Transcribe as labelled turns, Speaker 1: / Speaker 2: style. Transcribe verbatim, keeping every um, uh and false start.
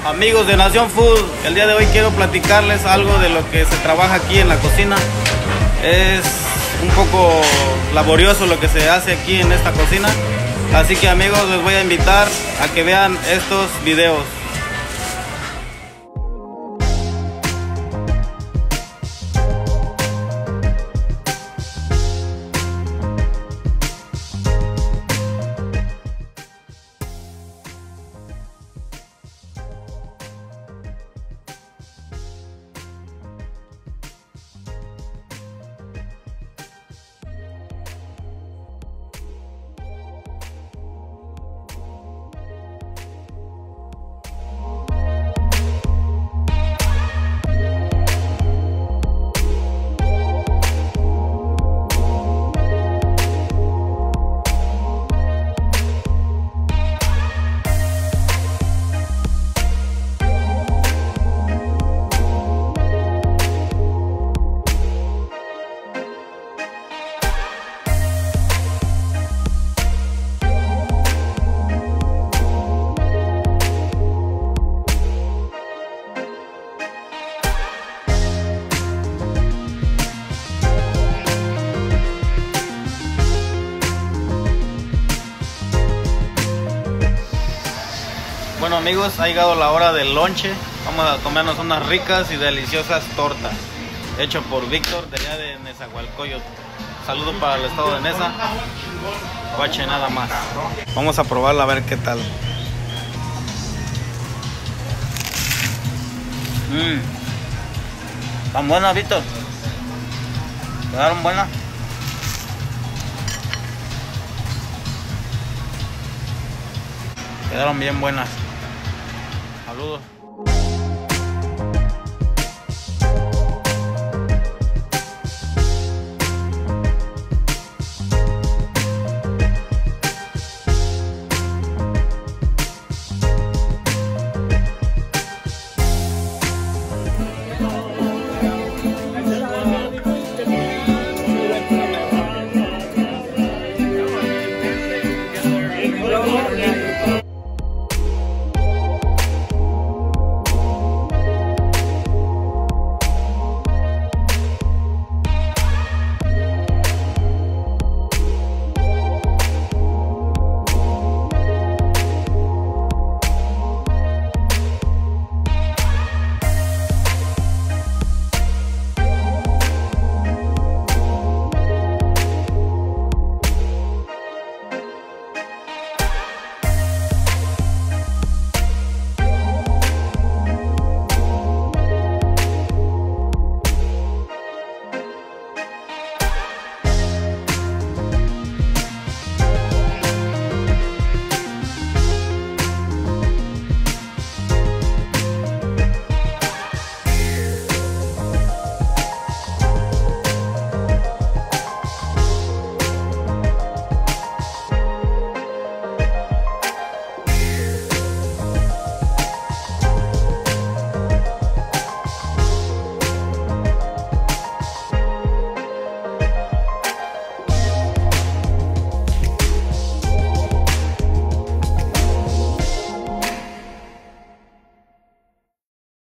Speaker 1: Amigos de Nación Food, el día de hoy quiero platicarles algo de lo que se trabaja aquí en la cocina. Es un poco laborioso lo que se hace aquí en esta cocina, así que amigos, les voy a invitar a que vean estos videos. Bueno amigos, ha llegado la hora del lonche. Vamos a comernos unas ricas y deliciosas tortas hecho por Víctor de allá de Nezahualcóyotl. Saludos para el estado de Neza. Guache nada más. Vamos a probarla a ver qué tal. Mmm. ¿Tan buenas, Víctor? ¿Quedaron buenas? Quedaron bien buenas. Saludos.